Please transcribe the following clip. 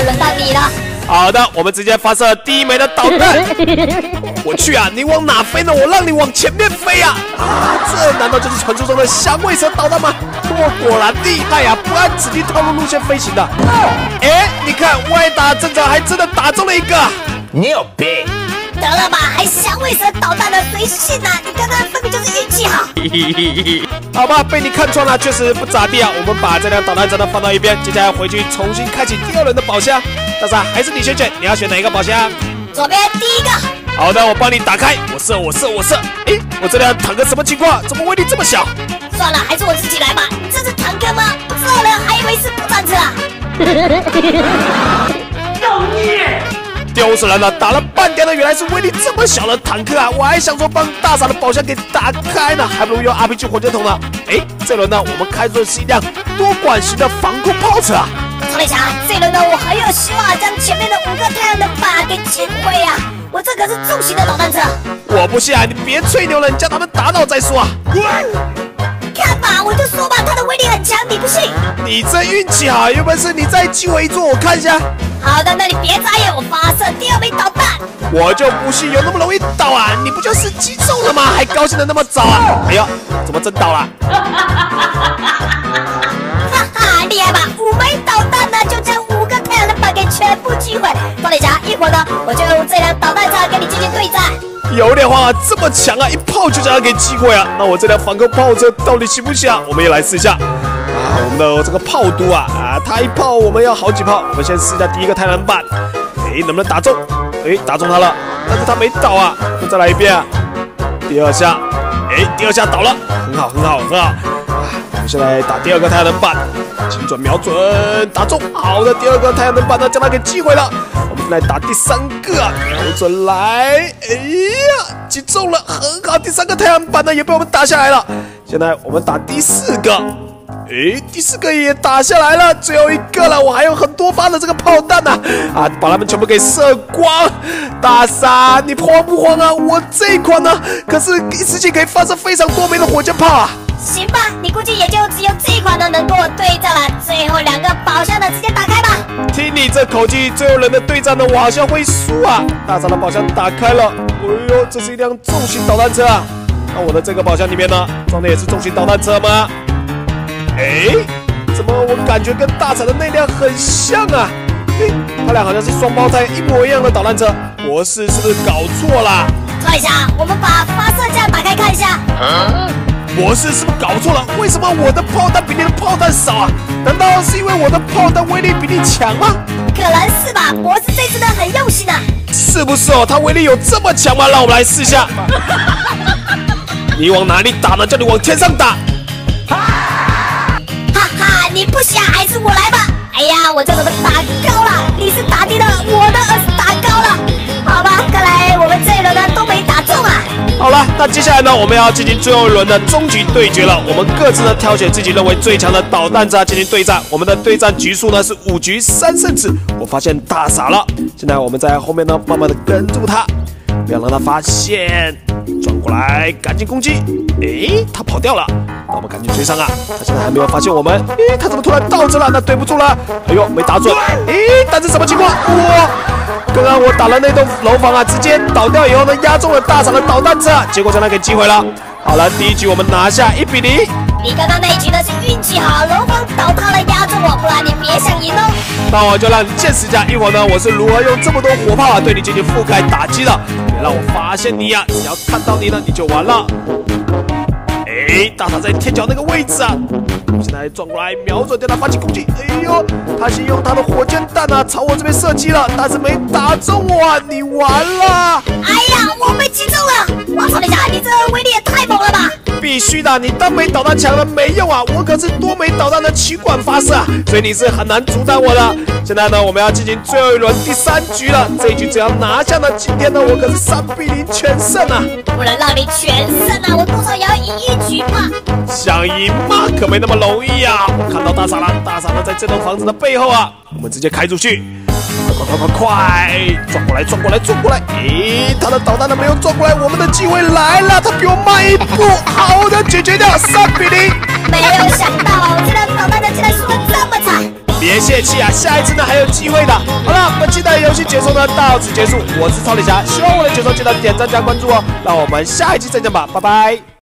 轮到你了。 好的，我们直接发射第一枚的导弹。我去啊，你往哪飞呢？我让你往前面飞啊！这难道就是传说中的响尾蛇导弹吗？我果然厉害呀，不按指定套路路线飞行的。哎，你看歪打正着，还真的打中了一个。 你有病！ 得了吧，还响尾蛇导弹的，谁信啊？你刚刚分明就是运气好。 好吧，被你看穿了，确实不咋地啊。我们把这辆导弹真的放到一边，接下来回去重新开启第二轮的宝箱。大傻，还是你先选，你要选哪一个宝箱？ 左边第一个。 好的，我帮你打开。我射。哎，我这辆坦克什么情况？怎么威力这么小？ 算了，还是我自己来吧。这是坦克吗？不知道人还以为是步战车啊。 造孽！ 丢死人了！打了半天的，原来是威力这么小的坦克啊！我还想说帮大傻的宝箱给打开呢，还不如用 RPG 火箭筒呢。哎，这轮呢，我们开出的是一辆多管型的防空炮车啊！ 曹磊强，这轮呢，我很有希望将前面的5个太阳能板给击毁啊！我这可是重型的导弹车。 我不信啊！你别吹牛了，你将他们打倒再说啊！ 看吧，我就说吧，它的威力很强，你不信？ 你这运气好，有本事你再击毁一座，我看一下。 好的，那你别眨眼，我发射第2枚导弹。 我就不信有那么容易倒啊！你不就是击中了吗？还高兴的那么早啊！哎呦，怎么真倒了？ 哈哈，厉害吧？5枚导弹呢，就将5个太阳能板给全部击毁。赵磊强，一会儿呢，我就用这辆导弹车跟你进行对战。 有点慌啊，这么强啊，一炮就将它给击毁啊！那我这辆反攻炮车到底行不行啊？我们也来试一下。我们的这个炮都啊，它一炮我们要好几炮。我们先试一下第一个太阳能板，哎，能不能打中？哎，打中它了，但是它没倒啊，我再来一遍啊。第2下，哎，第2下倒了，很好。我们现在打第2个太阳能板，精准瞄准，打中。好的，第2个太阳能板呢，将它给击毁了。我们来打第3个，瞄准来，哎呀，击中了，很好。第3个太阳板呢也被我们打下来了。现在我们打第4个。哎，第4个也打下来了，最后一个了。我还有很多发的这个炮弹呢，把他们全部给射光。大傻，你慌不慌啊？我这一款呢，可是一次性可以发射非常多枚的火箭炮啊。 行吧，你估计也就只有这一款呢能跟我对战了。最后2个宝箱呢，直接打开吧。 听你这口气，最后人的对战呢，我好像会输啊。大傻的宝箱打开了，哎呦，这是一辆重型导弹车啊。那我的这个宝箱里面呢，装的也是重型导弹车吗？哎，怎么我感觉跟大傻的那辆很像啊？哎，他俩好像是双胞胎，一模一样的导弹车。博士是不是搞错了？ 赵磊强，我们把发射架打开看一下。 博士是不是搞错了？为什么我的炮弹比你的炮弹少啊？难道是因为我的炮弹威力比你强吗？ 可能是吧，博士这次呢很用心啊。 是不是哦？他威力有这么强吗？让我们来试一下。你往哪里打呢？叫你往天上打。 你不想还是我来吧？哎呀，我这怎么打高了？你是打低了，我的是打高了。好吧，看来我们这一轮呢都没打中啊。 好了，那接下来呢，我们要进行最后一轮的终极对决了。我们各自呢挑选自己认为最强的导弹车进行对战。我们的对战局数呢是5局3胜制。我发现大傻了，现在我们在后面呢慢慢的跟住他，不要让他发现。转过来，赶紧攻击！哎，他跑掉了，那我们赶紧追上啊！他现在还没有发现我们。哎，他怎么突然倒着了？那对不住了。哎呦，没打准。哎，但是什么情况？哇！刚刚我打了那栋楼房啊，直接倒掉以后呢，压中了大傻的导弹车，结果将他给击毁了。好了，第1局我们拿下1比0。 你刚刚那一局呢是运气好，楼房倒塌了压中我，不然你别想赢哦。 那我就让你见识一下，一会儿呢我是如何用这么多火炮对你进行覆盖打击的。别让我发现你呀！只要看到你呢，你就完了。哎，大傻在天桥那个位置啊！我现在转过来，瞄准对他发起攻击。哎呦，他先用他的火箭弹啊朝我这边射击了，但是没打中我啊！你完了！ 哎呀，我被击中了！我操你家，你这威力也太猛了吧！ 必须的，你单枚导弹强了没用啊！我可是多枚导弹的气管发射啊，所以你是很难阻挡我的。现在呢，我们要进行最后一轮第3局了。这一局只要拿下呢，今天呢我可是3比0全胜啊！ 不能让你全胜啊，我多少也要赢1局嘛！ 想赢吗？可没那么容易啊！我看到大傻了，大傻呢在这栋房子的背后啊，我们直接开出去。快！撞过来！咦，他的导弹呢没有撞过来，我们的机会来了，他比我慢一步，好的解决掉，3比0。 没有想到这辆导弹呢竟然输得这么惨。 别别泄气啊，下一次呢还有机会的。好了，本期的游戏解说呢到此结束，我是超李侠，希望我的解说记得点赞加关注哦，让我们下一期再见吧，拜拜。